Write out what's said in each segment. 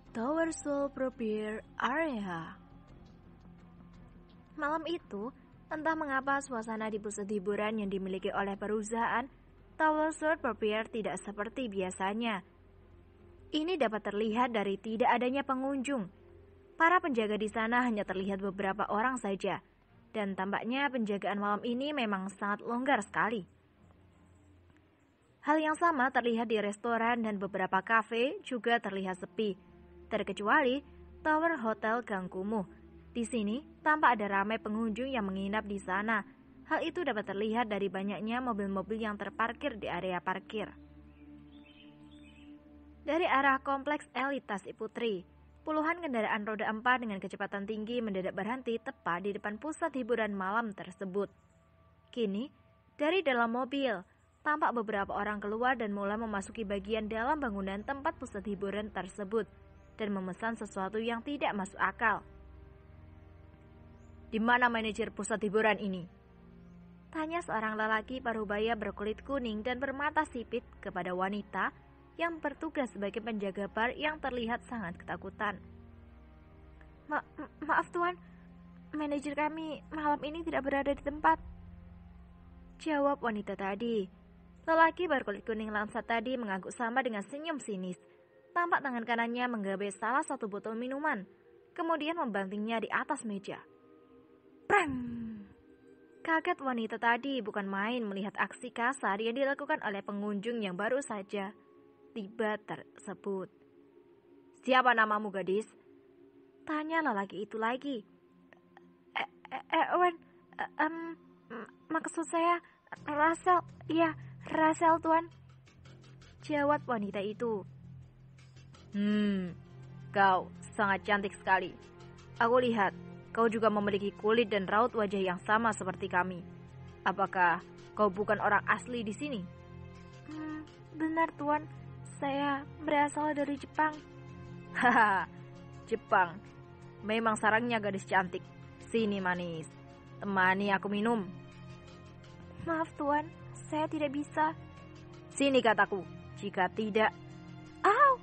Tower Soul Prepare Area. Malam itu, entah mengapa suasana di pusat hiburan yang dimiliki oleh perusahaan Tower Soul Prepare tidak seperti biasanya. Ini dapat terlihat dari tidak adanya pengunjung. Para penjaga di sana hanya terlihat beberapa orang saja, dan tampaknya penjagaan malam ini memang sangat longgar sekali. Hal yang sama terlihat di restoran dan beberapa kafe juga terlihat sepi, terkecuali Tower Hotel Gang Kumuh. Di sini tampak ada ramai pengunjung yang menginap di sana. Hal itu dapat terlihat dari banyaknya mobil-mobil yang terparkir di area parkir. Dari arah kompleks elit Tasik Putri, puluhan kendaraan roda 4 dengan kecepatan tinggi mendadak berhenti tepat di depan pusat hiburan malam tersebut. Kini, dari dalam mobil, tampak beberapa orang keluar dan mulai memasuki bagian dalam bangunan tempat pusat hiburan tersebut dan memesan sesuatu yang tidak masuk akal. "Di mana manajer pusat hiburan ini?" tanya seorang lelaki parubaya berkulit kuning dan bermata sipit kepada wanita yang bertugas sebagai penjaga bar yang terlihat sangat ketakutan. Maaf tuan, manajer kami malam ini tidak berada di tempat," jawab wanita tadi. Lelaki berkulit kuning langsat tadi mengangguk sama dengan senyum sinis. Tampak tangan kanannya menggabai salah satu botol minuman, kemudian membantingnya di atas meja. Prang! Kaget wanita tadi bukan main melihat aksi kasar yang dilakukan oleh pengunjung yang baru saja tiba tersebut. "Siapa namamu, gadis?" tanya lelaki itu lagi. Ewen, maksud saya Rasel, ya Rasel tuan," jawab wanita itu. Kau sangat cantik sekali. Aku lihat kau juga memiliki kulit dan raut wajah yang sama seperti kami. Apakah kau bukan orang asli di sini?" Benar tuan, saya berasal dari Jepang." "Haha, Jepang. Memang sarangnya gadis cantik. Sini manis, temani aku minum." "Maaf tuan, saya tidak bisa." "Sini kataku, jika tidak..." "Au!"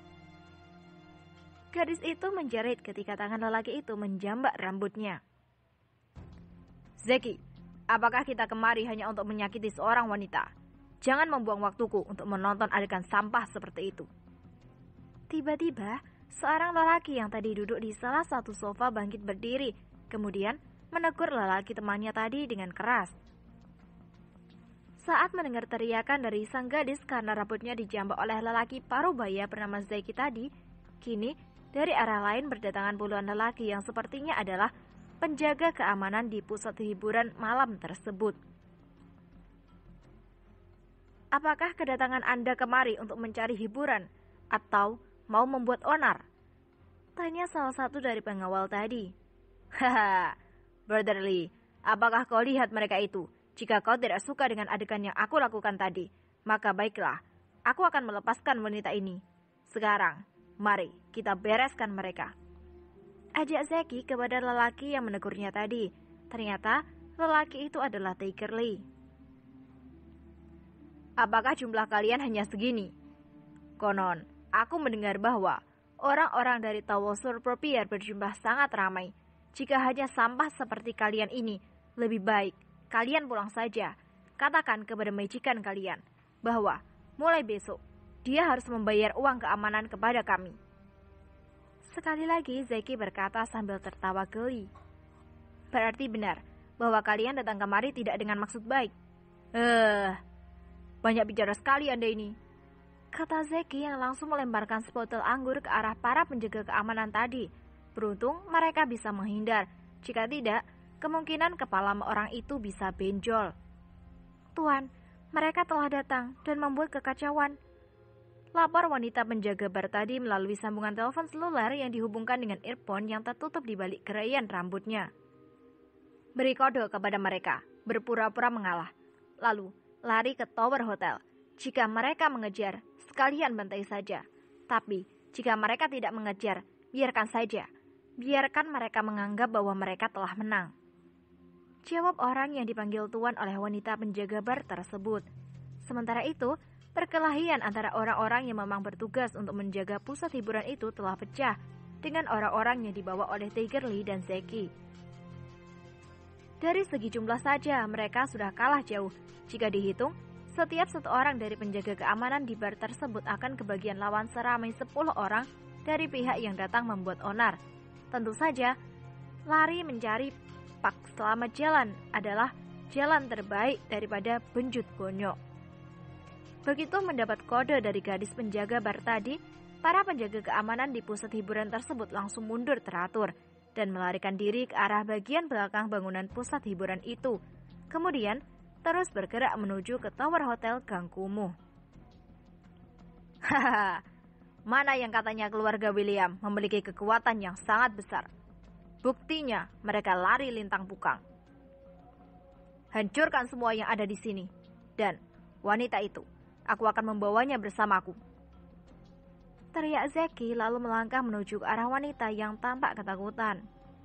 Gadis itu menjerit ketika tangan lelaki itu menjambak rambutnya. "Zeki, apakah kita kemari hanya untuk menyakiti seorang wanita? Jangan membuang waktuku untuk menonton adegan sampah seperti itu." Tiba-tiba, seorang lelaki yang tadi duduk di salah satu sofa bangkit berdiri, kemudian menegur lelaki temannya tadi dengan keras. Saat mendengar teriakan dari sang gadis karena rambutnya dijambak oleh lelaki parubaya bernama Zeki tadi, kini dari arah lain berdatangan puluhan lelaki yang sepertinya adalah penjaga keamanan di pusat hiburan malam tersebut. "Apakah kedatangan Anda kemari untuk mencari hiburan atau mau membuat onar?" tanya salah satu dari pengawal tadi. "Haha, Brotherly, apakah kau lihat mereka itu? Jika kau tidak suka dengan adegan yang aku lakukan tadi, maka baiklah, aku akan melepaskan wanita ini. Sekarang, mari kita bereskan mereka," ajak Zeki kepada lelaki yang menegurnya tadi. Ternyata lelaki itu adalah Tiger Lee. "Apakah jumlah kalian hanya segini? Konon, aku mendengar bahwa orang-orang dari Tower Soul Prepare berjumlah sangat ramai. Jika hanya sampah seperti kalian ini, lebih baik kalian pulang saja. Katakan kepada majikan kalian bahwa mulai besok dia harus membayar uang keamanan kepada kami." Sekali lagi Zeki berkata sambil tertawa geli. "Berarti benar bahwa kalian datang kemari tidak dengan maksud baik." Banyak bicara sekali Anda ini," kata Zeki yang langsung melemparkan sebotol anggur ke arah para penjaga keamanan tadi. Beruntung mereka bisa menghindar. Jika tidak, kemungkinan kepala orang itu bisa benjol. "Tuan, mereka telah datang dan membuat kekacauan," lapor wanita penjaga bar tadi melalui sambungan telepon seluler yang dihubungkan dengan earphone yang tertutup di balik keraian rambutnya. "Beri kode kepada mereka, berpura-pura mengalah. Lalu lari ke Tower Hotel. Jika mereka mengejar, sekalian bantai saja. Tapi jika mereka tidak mengejar, biarkan saja. Biarkan mereka menganggap bahwa mereka telah menang," jawab orang yang dipanggil tuan oleh wanita penjaga bar tersebut. Sementara itu, Perkelahian antara orang-orang yang memang bertugas untuk menjaga pusat hiburan itu telah pecah dengan orang-orang yang dibawa oleh Tiger Lee dan Zeki. Dari segi jumlah saja, mereka sudah kalah jauh. Jika dihitung, setiap satu orang dari penjaga keamanan di bar tersebut akan kebagian lawan seramai 10 orang dari pihak yang datang membuat onar. Tentu saja, lari mencari pak selamat jalan adalah jalan terbaik daripada benjut bonyok. Begitu mendapat kode dari gadis penjaga bar tadi, para penjaga keamanan di pusat hiburan tersebut langsung mundur teratur dan melarikan diri ke arah bagian belakang bangunan pusat hiburan itu. Kemudian, terus bergerak menuju ke tower hotel Gang Kumuh. Hahaha, mana yang katanya keluarga William memiliki kekuatan yang sangat besar. Buktinya, mereka lari lintang pukang. Hancurkan semua yang ada di sini. Dan wanita itu, aku akan membawanya bersamaku. Teriak Zeki lalu melangkah menuju ke arah wanita yang tampak ketakutan.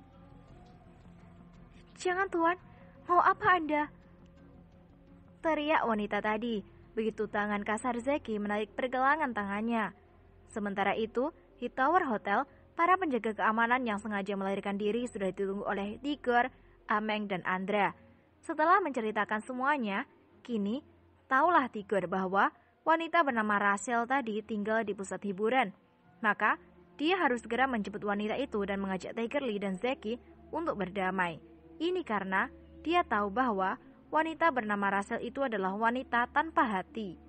Jangan tuan, mau apa Anda? Teriak wanita tadi, begitu tangan kasar Zeki menarik pergelangan tangannya. Sementara itu, di tower hotel, para penjaga keamanan yang sengaja melarikan diri sudah ditunggu oleh Tigor, Ameng, dan Andra. Setelah menceritakan semuanya, kini taulah Tigor bahwa wanita bernama Rachel tadi tinggal di pusat hiburan. Maka, dia harus segera menjemput wanita itu dan mengajak Tiger Lee dan Zeki untuk berdamai. Ini karena dia tahu bahwa wanita bernama Rachel itu adalah wanita tanpa hati.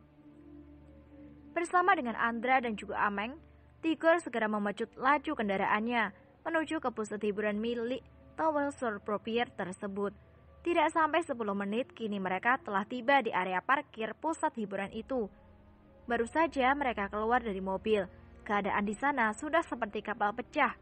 Bersama dengan Andra dan juga Ameng, Tigor segera memecut laju kendaraannya menuju ke pusat hiburan milik Tower Surpropier tersebut. Tidak sampai 10 menit, kini mereka telah tiba di area parkir pusat hiburan itu. Baru saja mereka keluar dari mobil, keadaan di sana sudah seperti kapal pecah.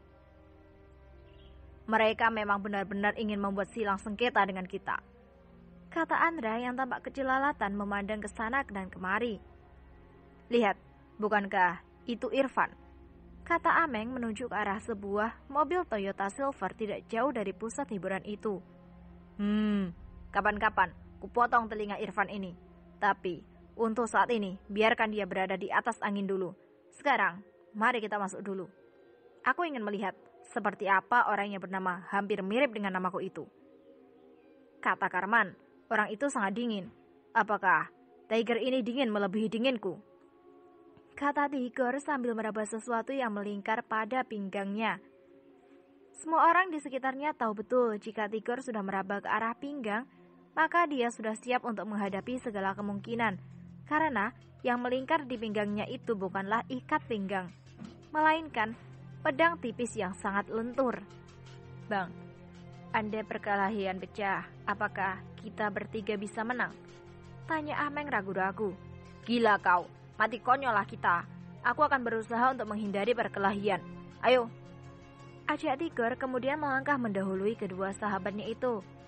Mereka memang benar-benar ingin membuat silang sengketa dengan kita, kata Andra yang tampak kejelalatan memandang ke sana dan kemari. Lihat, bukankah itu Irfan? Kata Ameng menunjuk ke arah sebuah mobil Toyota Silver tidak jauh dari pusat hiburan itu. Kapan-kapan kupotong telinga Irfan ini. Tapi, untuk saat ini, biarkan dia berada di atas angin dulu. Sekarang, mari kita masuk dulu. Aku ingin melihat seperti apa orang yang bernama hampir mirip dengan namaku itu. Kata Karman, orang itu sangat dingin. Apakah Tiger ini dingin melebihi dinginku? Kata Tigor sambil meraba sesuatu yang melingkar pada pinggangnya. Semua orang di sekitarnya tahu betul jika Tigor sudah meraba ke arah pinggang, maka dia sudah siap untuk menghadapi segala kemungkinan. Karena yang melingkar di pinggangnya itu bukanlah ikat pinggang, melainkan pedang tipis yang sangat lentur. Bang, andai perkelahian pecah, apakah kita bertiga bisa menang? Tanya Ameng ragu-ragu. Gila kau, mati konyol lah kita. Aku akan berusaha untuk menghindari perkelahian. Ayo. Ajak Tigor kemudian melangkah mendahului kedua sahabatnya itu.